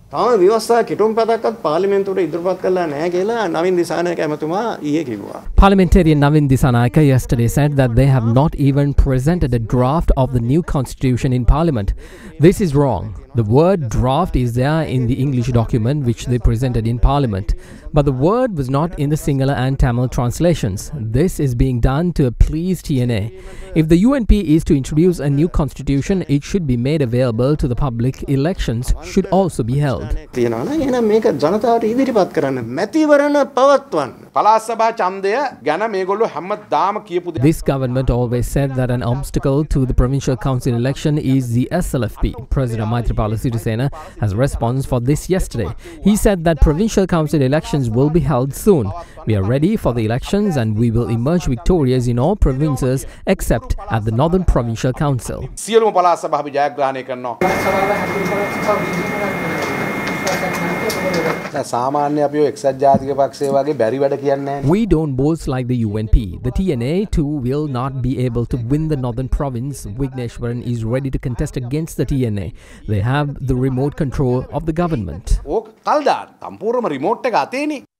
තාම ව්‍යවස්ථා කෙටුම්පතක්වත් පාර්ලිමේන්තුවට ඉදිරිපත් කළා නැහැ කියලා නවින් දිසානායක ඇමතුමා ඊයේ කිව්වා. Parliamentarian Navin Disanayake yesterday said that they have not even presented a draft of the new constitution in Parliament. This is wrong. The word draft is there in the English document which they presented in Parliament, but the word was not in the Sinhala and Tamil translations. This is being done to please TNA. If the UNP is to introduce a new constitution, it should be made available to the public. Elections should also be held. තියෙනවා නම් එහෙනම් මේක ජනතාවට ඉදිරිපත් කරන්න මැතිවරණ පවත්වන්න. පළාත් සභා ඡන්දය ගැන මේගොල්ලෝ හැමදාම කියපු දේ. This government always said that an obstacle to the provincial council election is the SLFP. President Maithripala Sirisena has a response for this yesterday. He said that provincial council elections will be held soon. We are ready for the elections and we will emerge victorious in all provinces except at the Northern Provincial Council. සියලුම පළාත් සභා අපි ජයග්‍රහණය කරනවා. සාමාන්‍ය අපි ඔය එක්සත් ජාතික පක්ෂය වගේ බැරි වැඩ කියන්නේ නැහැ. We don't boast like the UNP. The TNA too will not be able to win the Northern Province. Wigneshwaran is ready to contest against the TNA. They have the remote control of the government. ඕක කල්දාන සම්පූර්ණම remote එක අතේනේ.